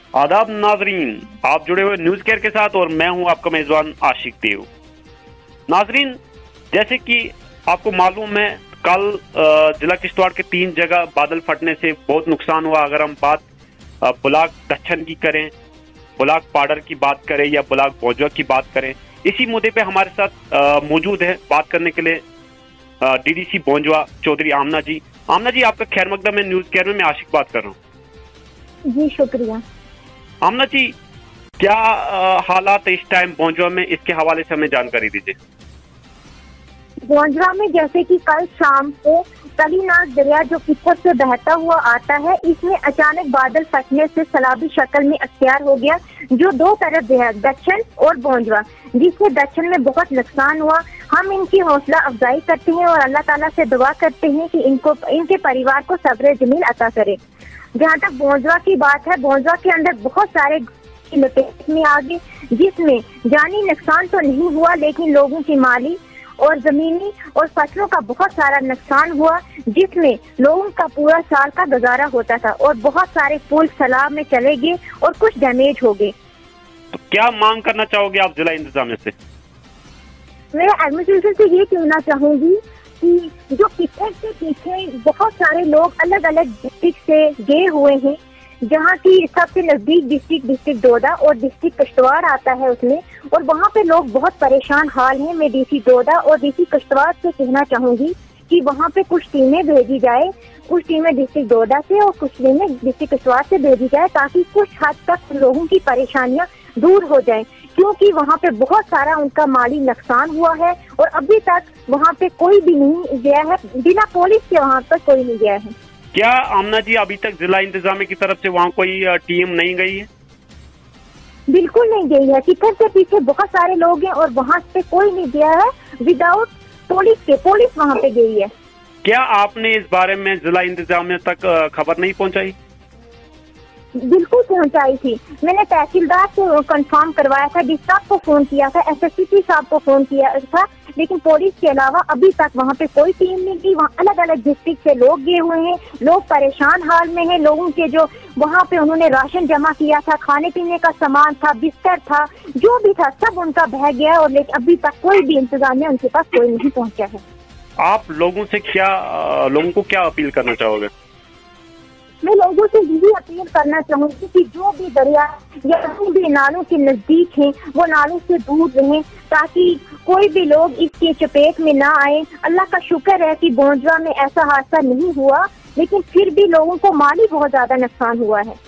आदाब नाजरीन, आप जुड़े हुए न्यूज केयर के साथ और मैं हूं आपका मेजबान आशिक देव। नाजरीन, जैसे कि आपको मालूम है, कल जिला किश्तवाड़ के 3 जगह बादल फटने से बहुत नुकसान हुआ। अगर हम बात ब्लॉक दक्षिण की करें, ब्लॉक पाडर की बात करें या ब्लॉक बौजवा की बात करें, इसी मुद्दे पे हमारे साथ मौजूद है बात करने के लिए डीडीसी बौजवा चौधरी आमना जी। आमना जी, आपका खैर मकदम है न्यूज केयर में, मैं आशिक बात कर रहा हूँ। जी शुक्रिया। आमना जी, क्या हालात इस टाइम बौजवा में, इसके हवाले से हमें जानकारी दीजिए। बौजवा में जैसे कि कल शाम को कलीनाग दरिया जो कित्थर से बहता हुआ आता है, इसमें अचानक बादल फटने से सैलाबी शक्ल में अख्तियार हो गया, जो 2 तरफ है, दक्षिण और बौजवा, जिससे दक्षिण में बहुत नुकसान हुआ। हम इनकी हौसला अफजाई करते हैं और अल्लाह ताला से दुआ करते हैं कि इनके परिवार को सब्र जमील अता करे। जहाँ तक बौजवा की बात है, बौजवा के अंदर बहुत सारे लपेट में आ गए, जिसमें जानी नुकसान तो नहीं हुआ, लेकिन लोगों की माली और जमीनी और फसलों का बहुत सारा नुकसान हुआ, जिसमें लोगों का पूरा साल का गुजारा होता था और बहुत सारे पुल सैलाब में चले गए और कुछ डैमेज हो गए। तो क्या मांग करना चाहोगे आप जिला इंतजामिया से? मैं एडमिनिस्ट्रेशन से ये कहना चाहूंगी कि जो कित्थर से पीछे बहुत सारे लोग अलग अलग डिस्ट्रिक्ट से गए हुए हैं, जहाँ की सबसे नजदीक डिस्ट्रिक्ट डोडा और डिस्ट्रिक्ट किश्तवाड़ आता है उसमें, और वहाँ पे लोग बहुत परेशान हाल हैं। मैं डीसी डोडा और डीसी किश्तवाड़ से कहना चाहूंगी कि वहाँ पे कुछ टीमें भेजी जाए, कुछ टीमें डिस्ट्रिक्ट डोडा से और कुछ टीमें डिस्ट्रिक्ट किश्तवाड़ से भेजी जाए, ताकि कुछ हद तक लोगों की परेशानियां दूर हो जाए, क्योंकि वहाँ पे बहुत सारा उनका माली नुकसान हुआ है और अभी तक वहाँ पे कोई भी नहीं गया है, बिना पुलिस के वहाँ पर कोई नहीं गया है। क्या आमना जी, अभी तक जिला इंतजामिया की तरफ से वहाँ कोई टीम नहीं गई है? बिल्कुल नहीं गई है। कित्थर से पीछे बहुत सारे लोग हैं और वहाँ पे कोई नहीं गया है विदाउट पुलिस के। पुलिस वहाँ पे गई है। क्या आपने इस बारे में जिला इंतजामिया तक खबर नहीं पहुँचाई? बिल्कुल पहुंचाई थी। मैंने तहसीलदार को कंफर्म करवाया था, डी साहब को फोन किया था, एसएसपी साहब को फोन किया था, लेकिन पुलिस के अलावा अभी तक वहाँ पे कोई टीम नहीं गई। वहाँ अलग अलग डिस्ट्रिक्ट से लोग गए हुए हैं, लोग परेशान हाल में हैं। लोगों के जो वहाँ पे उन्होंने राशन जमा किया था, खाने पीने का सामान था, बिस्तर था, जो भी था सब उनका बह गया, और लेकिन अभी तक कोई भी इंतजामिया उनके पास कोई नहीं पहुँचा है। आप लोगों को क्या अपील करना चाहोगे? मैं लोगों से यही अपील करना चाहूंगी कि जो भी दरिया या कहीं भी नालों के नजदीक हैं, वो नालों से दूर रहें, ताकि कोई भी लोग इसकी चपेट में ना आए। अल्लाह का शुक्र है कि बौजवा में ऐसा हादसा नहीं हुआ, लेकिन फिर भी लोगों को माली बहुत ज्यादा नुकसान हुआ है।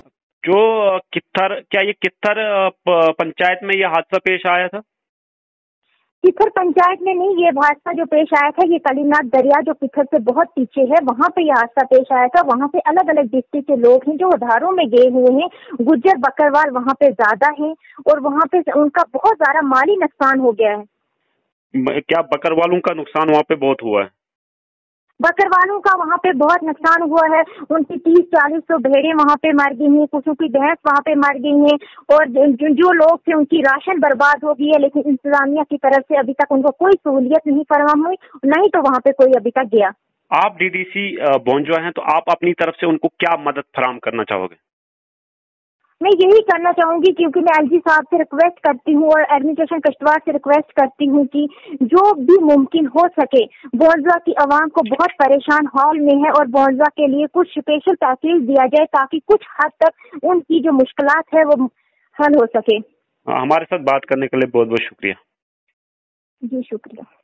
क्या ये कित्थर पंचायत में ये हादसा पेश आया था? कित्थर पंचायत में नहीं, ये हादसा जो पेश आया था, ये कलीनाग दरिया जो कित्थर से बहुत पीछे है, वहाँ पे ये हादसा पेश आया था। वहाँ पे अलग अलग डिस्ट्रिक्ट के लोग हैं जो उधारों में गए हुए हैं। गुज्जर बकरवाल वहाँ पे ज्यादा हैं और वहाँ पे उनका बहुत ज्यादा माली नुकसान हो गया है। क्या बकरवालों का नुकसान वहाँ पे बहुत हुआ है? बकरवालों का वहाँ पे बहुत नुकसान हुआ है। उनकी 30-40 तो भेड़ें वहाँ पे मर गई हैं, कुछ की भैंस वहाँ पे मर गई हैं, और जो लोग थे उनकी राशन बर्बाद हो गई है, लेकिन इंतजामिया की तरफ से अभी तक उनको कोई सहूलियत नहीं फराहम हुई, नहीं तो वहाँ पे कोई अभी तक गया। आप डीडीसी बौजवा हैं, तो आप अपनी तरफ से उनको क्या मदद फराहम करना चाहोगे? मैं यही करना चाहूंगी, क्योंकि मैं एलजी साहब से रिक्वेस्ट करती हूँ और एडमिनिस्ट्रेशन किश्तवाड़ से रिक्वेस्ट करती हूँ कि जो भी मुमकिन हो सके, बौजवा की आवाम को बहुत परेशान हाल में है और बौजवा के लिए कुछ स्पेशल पैकेज दिया जाए, ताकि कुछ हद तक उनकी जो मुश्किलात है वो हल हो सके। हमारे साथ बात करने के लिए बहुत बहुत शुक्रिया। जी शुक्रिया।